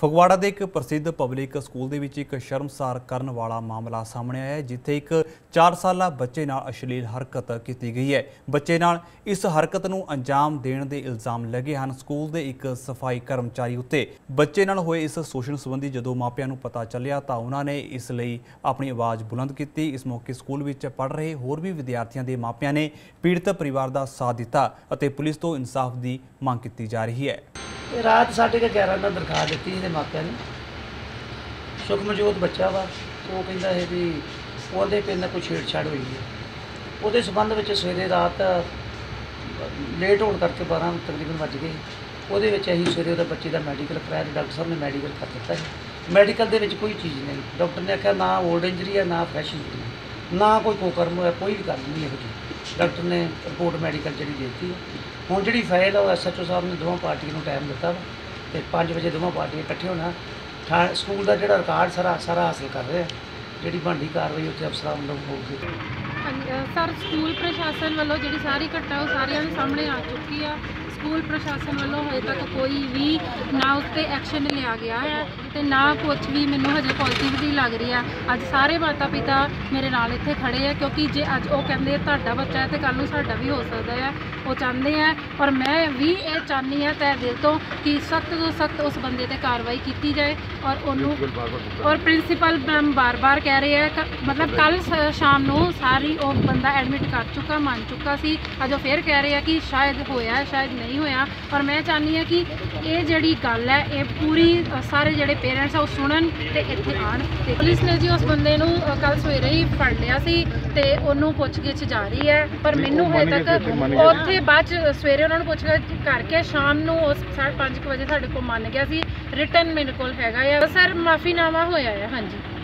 ਫਗਵਾੜਾ ਦੇ ਇੱਕ ਪ੍ਰਸਿੱਧ ਪਬਲਿਕ ਸਕੂਲ ਦੇ ਵਿੱਚ ਇੱਕ ਸ਼ਰਮਸਾਰ ਕਰਨ ਵਾਲਾ ਮਾਮਲਾ ਸਾਹਮਣੇ ਆਇਆ ਹੈ, ਜਿੱਥੇ ਇੱਕ 4 ਸਾਲਾ ਬੱਚੇ ਨਾਲ ਅਸ਼ਲੀਲ ਹਰਕਤ ਕੀਤੀ ਗਈ ਹੈ। ਬੱਚੇ ਨਾਲ ਇਸ ਹਰਕਤ ਨੂੰ ਅੰਜਾਮ ਦੇਣ ਦੇ ਇਲਜ਼ਾਮ ਲੱਗੇ ਹਨ ਸਕੂਲ ਦੇ ਇੱਕ ਸਫਾਈ ਕਰਮਚਾਰੀ ਉੱਤੇ। ਬੱਚੇ ਨਾਲ ਹੋਏ ਇਸ ਸ਼ੋਸ਼ਣ ਸੰਬੰਧੀ ਜਦੋਂ ਮਾਪਿਆਂ ਨੂੰ ਪਤਾ ਚੱਲਿਆ ਤਾਂ ਉਹਨਾਂ ਨੇ ਇਸ ਲਈ ਆਪਣੀ ਆਵਾਜ਼ ਬੁਲੰਦ ਕੀਤੀ। ਇਸ ਮੌਕੇ ਸਕੂਲ ਵਿੱਚ ਪੜ੍ਹ ਰਹੇ ਹੋਰ ਵੀ ਵਿਦਿਆਰਥੀਆਂ ਦੇ ਮਾਪਿਆਂ ਨੇ ਪੀੜਤ ਪਰਿਵਾਰ ਦਾ ਸਾਥ ਦਿੱਤਾ ਅਤੇ ਪੁਲਿਸ ਤੋਂ ਇਨਸਾਫ ਦੀ ਮੰਗ ਕੀਤੀ ਜਾ ਰਹੀ ਹੈ। रात 11:30 ਦਾ ਦਰਖਾਸਤ ਦਿੱਤੀ ਇਹਦੇ ਮਾਪਿਆਂ ਨੇ। ਸੁਖਮਜੋਤ ਬੱਚਾ ਵਾ, ਉਹ ਕਹਿੰਦਾ ਹੈ ਵੀ ਉਹਦੇ ਪਿੰਡ ਕੋਈ ਛੇੜਛਾੜ ਹੋਈ ਹੈ। ਉਹਦੇ ਸੰਬੰਧ ਵਿੱਚ ਸਵੇਰੇ ਰਾਤ ਲੇਟ ਹੋਣ ਕਰਕੇ 12 ਤਕਰੀਬਨ ਵੱਜ ਗਏ। ਉਹਦੇ ਵਿੱਚ ਅਸੀਂ ਸਵੇਰੇ ਉਹਦੇ ਬੱਚੇ ਦਾ ਮੈਡੀਕਲ ਕਰਾਇਆ ਤੇ ਡਾਕਟਰ ਸਾਹਿਬ ਨੇ ਮੈਡੀਕਲ ਕਰ ਦਿੱਤਾ ਜੀ। ਮੈਡੀਕਲ ਦੇ ਵਿੱਚ ਕੋਈ ਚੀਜ਼ ਨਹੀਂ, ਡਾਕਟਰ ਨੇ ਆਖਿਆ ਨਾ ਓਲਡ ਇੰਜਰੀ ਹੈ ਨਾ ਫਰੈਸ਼ ਇੰਜਰੀ, ਨਾ ਕੋਈ ਕੋਕਰਮ ਹੋਇਆ, ਕੋਈ ਵੀ ਗੱਲ ਨਹੀਂ ਇਹੋ ਜਿਹੀ। ਡਾਕਟਰ ਨੇ ਰਿਪੋਰਟ ਮੈਡੀਕਲ ਜਿਹੜੀ ਦੇ ਦਿੱਤੀ। ਹੁਣ ਜਿਹੜੀ ਫਾਈਲ ਆ ਉਹ SHO ਸਾਹਿਬ ਨੇ ਦੋਵਾਂ ਪਾਰਟੀਆਂ ਨੂੰ ਟਾਈਮ ਦਿੱਤਾ ਤੇ 5 ਵਜੇ ਦੋਵਾਂ ਪਾਰਟੀਆਂ ਇਕੱਠੇ ਹੋਣਾ। ਸਕੂਲ ਦਾ ਜਿਹੜਾ ਰਿਕਾਰਡ ਸਾਰਾ ਹਾਸਿਲ ਕਰ ਰਹੇ ਆ। ਜਿਹੜੀ ਬਣਦੀ ਕਾਰਵਾਈ ਉੱਥੇ ਅਫਸਰਾਂ ਵੱਲੋਂ ਹੋਊਗੀ। ਸਰ, ਸਕੂਲ ਪ੍ਰਸ਼ਾਸਨ ਵੱਲੋਂ ਜਿਹੜੀ ਸਾਰੀ ਘਟਨਾ ਉਹ ਸਾਰਿਆਂ ਦੇ ਸਾਹਮਣੇ ਆ ਚੁੱਕੀ ਆ। ਸਕੂਲ ਪ੍ਰਸ਼ਾਸਨ ਵੱਲੋਂ ਹਜੇ ਤੱਕ ਕੋਈ ਵੀ ਨਾ ਉਸ 'ਤੇ ਐਕਸ਼ਨ ਲਿਆ ਗਿਆ ਹੈ ਅਤੇ ਨਾ ਕੁਛ ਵੀ ਮੈਨੂੰ ਹਜੇ ਪੋਜ਼ੀਟਿਵਿਟੀ ਲੱਗ ਰਹੀ ਆ। ਅੱਜ ਸਾਰੇ ਮਾਤਾ ਪਿਤਾ ਮੇਰੇ ਨਾਲ ਇੱਥੇ ਖੜ੍ਹੇ ਆ, ਕਿਉਂਕਿ ਜੇ ਅੱਜ ਉਹ ਕਹਿੰਦੇ ਤੁਹਾਡਾ ਬੱਚਾ ਹੈ ਅਤੇ ਕੱਲ੍ਹ ਨੂੰ ਸਾਡਾ ਵੀ ਹੋ ਸਕਦਾ ਹੈ। ਉਹ ਚਾਹੁੰਦੇ ਆ ਔਰ ਮੈਂ ਵੀ ਇਹ ਚਾਹੁੰਦੀ ਹਾਂ ਤਹਿ ਦਿਲ ਤੋਂ ਕਿ ਸਖਤ ਤੋਂ ਸਖਤ ਉਸ ਬੰਦੇ 'ਤੇ ਕਾਰਵਾਈ ਕੀਤੀ ਜਾਏ ਔਰ ਉਹਨੂੰ ਔਰ ਪ੍ਰਿੰਸੀਪਲ ਮੈਮ ਬਾਰ-ਬਾਰ ਕਹਿ ਰਹੇ ਆ ਮਤਲਬ ਕੱਲ੍ਹ ਸ਼ਾਮ ਨੂੰ ਸਾਰੀ ਉਹ ਬੰਦਾ ਐਡਮਿਟ ਕਰ ਚੁੱਕਾ, ਮੰਨ ਚੁੱਕਾ ਸੀ। ਅੱਜ ਉਹ ਫਿਰ ਕਹਿ ਰਹੇ ਆ ਕਿ ਸ਼ਾਇਦ ਹੋਇਆ ਸ਼ਾਇਦ ਨਹੀਂ ਹੋਇਆ। ਔਰ ਮੈਂ ਚਾਹੁੰਦੀ ਹਾਂ ਕਿ ਇਹ ਜਿਹੜੀ ਗੱਲ ਹੈ ਇਹ ਪੂਰੀ ਸਾਰੇ ਜਿਹੜੇ ਪੇਰੈਂਟਸ ਆ ਉਹ ਸੁਣਨ ਅਤੇ ਇੱਥੇ ਆਉਣ। ਅਤੇ ਪੁਲਿਸ ਨੇ ਜੀ ਉਸ ਬੰਦੇ ਨੂੰ ਕੱਲ੍ਹ ਸਵੇਰੇ ਹੀ ਫੜ ਲਿਆ ਸੀ ਅਤੇ ਉਹਨੂੰ ਪੁੱਛਗਿੱਛ ਜਾਰੀ ਹੈ। ਪਰ ਮੈਨੂੰ ਹਜੇ ਤੱਕ ਉੱਥੇ ਬਾਅਦ 'ਚ ਸਵੇਰੇ ਉਹਨਾਂ ਨੂੰ ਪੁੱਛਗਿੱਛ ਕਰਕੇ ਸ਼ਾਮ ਨੂੰ ਉਸ 5:30 ਵਜੇ ਸਾਡੇ ਕੋਲ ਮੰਨ ਗਿਆ ਸੀ। ਰਿਟਨ ਮੇਰੇ ਕੋਲ ਹੈਗਾ ਆ। ਸਰ, ਮਾਫੀਨਾਮਾ ਹੋਇਆ ਹੈ। ਹਾਂਜੀ।